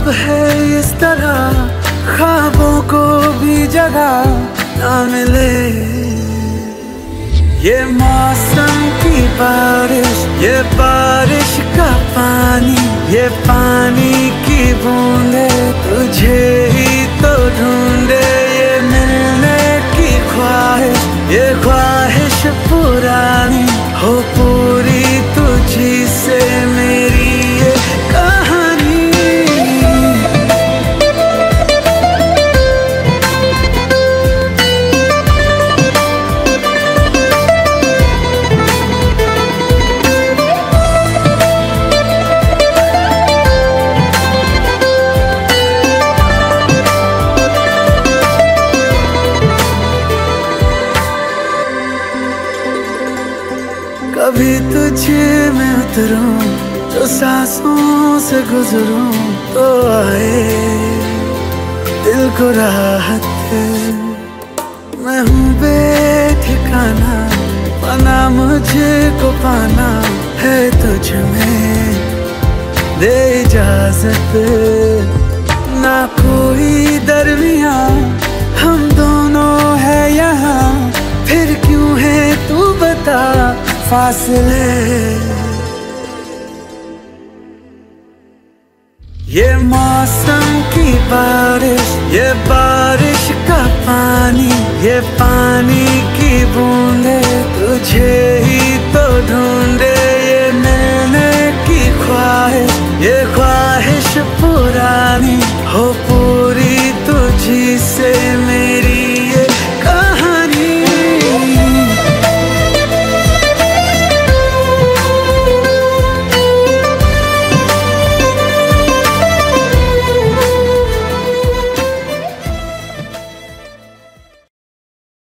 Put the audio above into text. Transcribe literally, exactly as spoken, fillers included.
अब है इस तरह ख्वाबों को भी जगह ना मिले। ये मौसम की बारिश, ये बारिश का पानी, ये पानी की बूंदे तुझे ही तो ढूंढे। ये मिलने की ख्वाहिश, ये ख्वाहिश पुरानी हो पूरी तुझी से मेरी ये कहानी। कभी तुझे मैं उतरूं तो सांसों से गुजरूं तो आए दिल को राहत है। मैं हूँ बेठिकाना, बना मुझे को पाना है तुझ में, दे इजाजत ना कोई दरमियां, हम दोनों है यहाँ, फिर क्यों है तू बता फासले। ये मौसम की बारिश, ये बारिश का पानी, ये पानी की बूंदे तुझे ही तो ढूंढे। ये मिलने की ख्वाहिश, ये ख्वाहिश पुरानी हो